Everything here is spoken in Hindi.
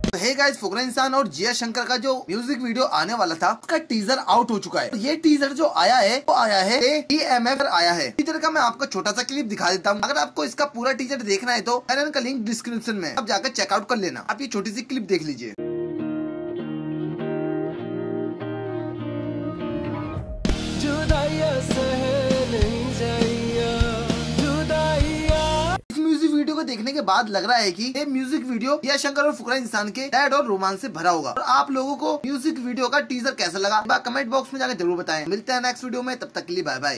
तो हे गाइस, फुकरा इंसान और जिया शंकर का जो म्यूजिक वीडियो आने वाला था उसका टीजर आउट हो चुका है। ये टीजर जो आया है वो आया है EMF आया है। टीजर का मैं आपको छोटा सा क्लिप दिखा देता हूँ। अगर आपको इसका पूरा टीजर देखना है तो चैनल का लिंक डिस्क्रिप्शन में, आप जाकर चेकआउट कर लेना। आप ये छोटी सी क्लिप देख लीजिए। म्यूजिक वीडियो को देखने के बाद लग रहा है कि ये म्यूजिक वीडियो जिया शंकर और फुकरा इंसान के सैड और रोमांस से भरा होगा। और आप लोगों को म्यूजिक वीडियो का टीजर कैसा लगा कमेंट बॉक्स में जाकर जरूर बताएं। मिलते हैं नेक्स्ट वीडियो में, तब तक के लिए बाय बाय।